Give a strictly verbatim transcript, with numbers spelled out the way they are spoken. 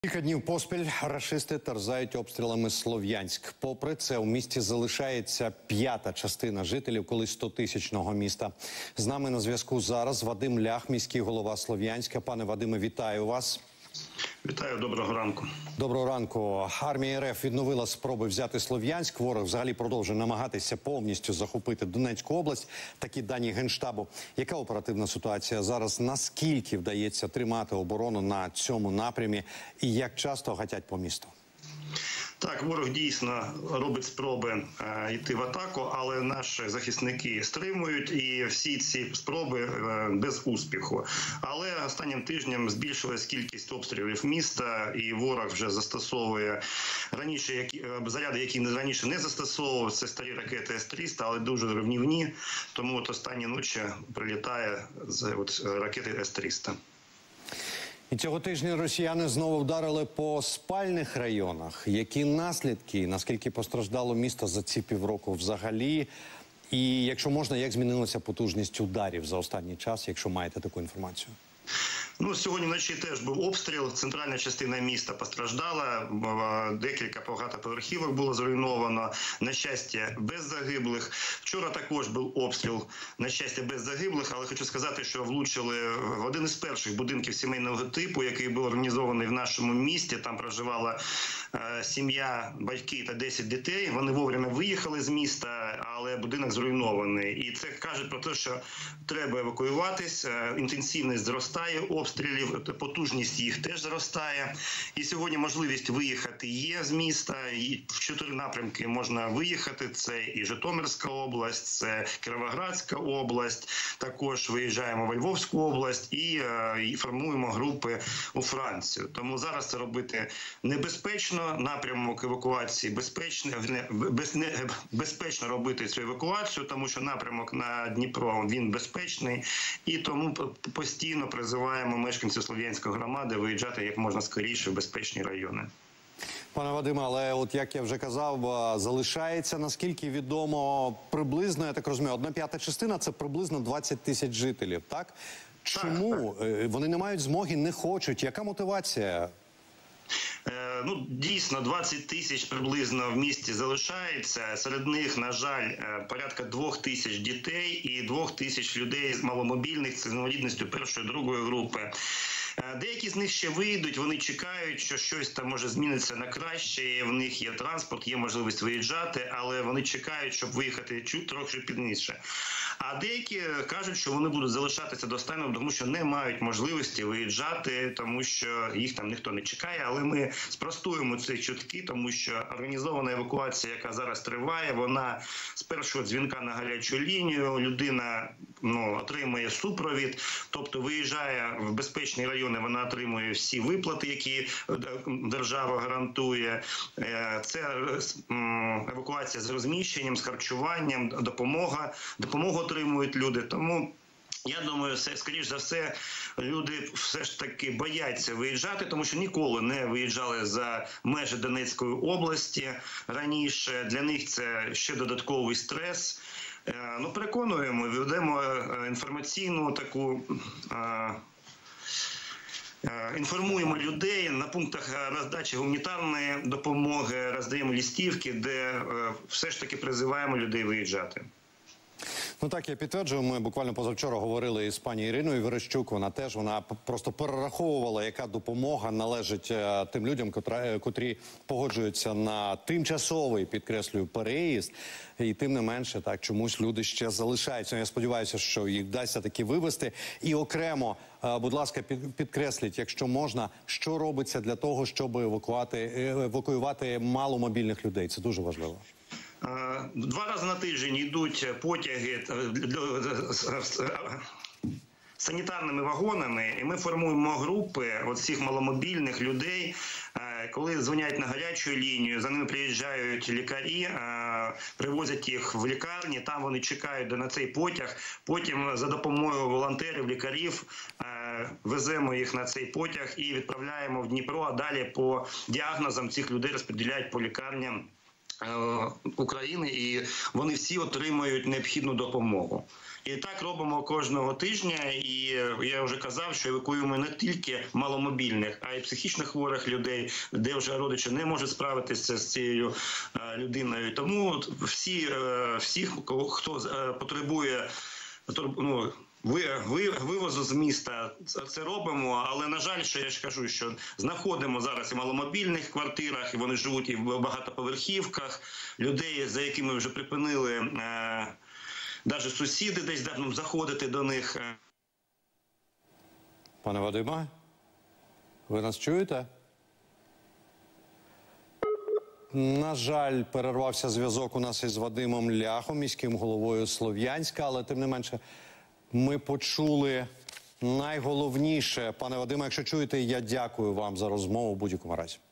Кілька днів поспіль рашисти терзають обстрілами Слов'янськ. Попри це, у місті залишається п'ята частина жителів колись стотисячного міста. З нами на зв'язку зараз Вадим Лях, міський голова Слов'янська. Пане Вадиме, вітаю вас. Вітаю, доброго ранку. Доброго ранку. Армія РФ відновила спроби взяти Слов'янськ. Ворог взагалі продовжує намагатися повністю захопити Донецьку область. Такі дані Генштабу. Яка оперативна ситуація зараз? Наскільки вдається тримати оборону на цьому напрямі? І як часто гатять по місту? Так, ворог дійсно робить спроби е, йти в атаку, але наші захисники стримують і всі ці спроби е, без успіху. Але останнім тижнем збільшилась кількість обстрілів міста, і ворог вже застосовує раніше які, е, заряди, які раніше не застосовував. Це старі ракети С триста, але дуже руйнівні, тому от останні ночі прилітає з от, ракети С триста. І цього тижня росіяни знову вдарили по спальних районах. Які наслідки, наскільки постраждало місто за ці півроку взагалі? І, якщо можна, як змінилася потужність ударів за останній час, якщо маєте таку інформацію? Ну, сьогодні вночі теж був обстріл, центральна частина міста постраждала, декілька багатоповерхівок було зруйновано, на щастя, без загиблих. Вчора також був обстріл, на щастя, без загиблих, але хочу сказати, що влучили в один із перших будинків сімейного типу, який був організований в нашому місті. Там проживала е, сім'я, батьки та десять дітей. Вони вовремя виїхали з міста, але будинок зруйнований. І це каже про те, що треба евакуюватись, е, інтенсивність зростає обстрілів. Обстрілів, потужність їх теж зростає. І сьогодні можливість виїхати є з міста. І в чотири напрямки можна виїхати. Це і Житомирська область, це Кіровоградська область. Також виїжджаємо в Львовську область і, і формуємо групи у Францію. Тому зараз це робити небезпечно. Напрямок евакуації безпечний. Без, не, безпечно робити цю евакуацію, тому що напрямок на Дніпро, він безпечний. І тому постійно призиваємо мешканців Слов'янської громади виїжджати як можна скоріше в безпечні райони. Пане Вадиме, але от як я вже казав, залишається, наскільки відомо, приблизно, я так розумію, одна п'ята частина – це приблизно двадцять тисяч жителів, так? Чому? Так, так. Вони не мають змоги, не хочуть? Яка мотивація? Ну, дійсно, двадцять тисяч приблизно в місті залишається. Серед них, на жаль, порядка двох тисяч дітей і двох тисяч людей з маломобільних, з інвалідністю першої, другої групи. Деякі з них ще вийдуть, вони чекають, що щось там може змінитися на краще, в них є транспорт, є можливість виїжджати, але вони чекають, щоб виїхати чуть трохи пізніше. А деякі кажуть, що вони будуть залишатися до останнього, тому що не мають можливості виїжджати, тому що їх там ніхто не чекає, але ми спростуємо ці чутки, тому що організована евакуація, яка зараз триває, вона з першого дзвінка на гарячу лінію, людина ну, отримує супровід, тобто виїжджає в безпечний район, вона отримує всі виплати, які держава гарантує. Це евакуація з розміщенням, з харчуванням, допомога, допомогу отримують люди. Тому я думаю, все, скоріш за все, люди все ж таки бояться виїжджати, тому що ніколи не виїжджали за межі Донецької області раніше. Для них це ще додатковий стрес. Ну, переконуємо, ведемо інформаційну таку... Інформуємо людей на пунктах роздачі гуманітарної допомоги, роздаємо листівки, де все ж таки призиваємо людей виїжджати. Ну так, я підтверджую, ми буквально позавчора говорили із пані Іриною Верещук, вона теж, вона просто перераховувала, яка допомога належить е, тим людям, котра, котрі погоджуються на тимчасовий, підкреслюю, переїзд, і тим не менше, так, чомусь люди ще залишаються. Я сподіваюся, що їх вдасться таки вивести. І окремо, е, будь ласка, під, підкресліть, якщо можна, що робиться для того, щоб евакуати, евакуювати маломобільних людей. Це дуже важливо. Два рази на тиждень йдуть потяги санітарними вагонами, і ми формуємо групи от всіх маломобільних людей. Коли дзвонять на гарячу лінію, за ними приїжджають лікарі, привозять їх в лікарні, там вони чекають на цей потяг. Потім за допомогою волонтерів, лікарів веземо їх на цей потяг і відправляємо в Дніпро, а далі по діагнозам цих людей розподіляють по лікарням України, і вони всі отримують необхідну допомогу. І так робимо кожного тижня, і я вже казав, що евакуюємо не тільки маломобільних, а й психічно хворих людей, де вже родичі не можуть справитися з цією людиною. Тому всі, всі хто потребує, ну, Ви, ви, вивозу з міста, це робимо, але, на жаль, що я ж кажу, що знаходимо зараз і в маломобільних квартирах, і вони живуть і в багатоповерхівках, людей, за якими вже припинили е, навіть сусіди десь ну, заходити до них. Пане Вадиме, ви нас чуєте? На жаль, перервався зв'язок у нас із Вадимом Ляхом, міським головою Слов'янська, але тим не менше ми почули найголовніше. Пане Вадиме, якщо чуєте, я дякую вам за розмову в будь-якому разі.